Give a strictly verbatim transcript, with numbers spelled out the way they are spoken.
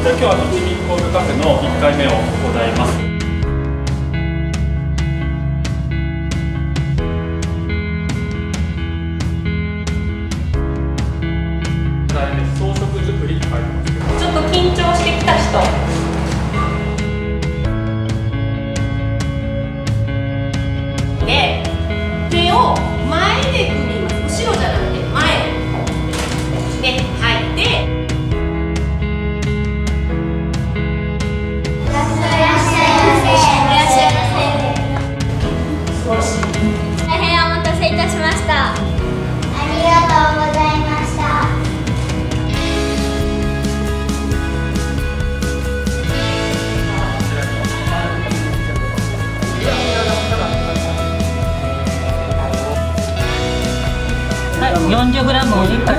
今日は一味コールカフェのいっかいめを行います。装飾作りって書いてますけど、 ちょっと緊張してきた人。で、手を前で組みます。後ろじゃなくて前で、はい、で。 大変お待たせいたしました。ありがとうございました。 はい、よんじゅうグラムをいっぱい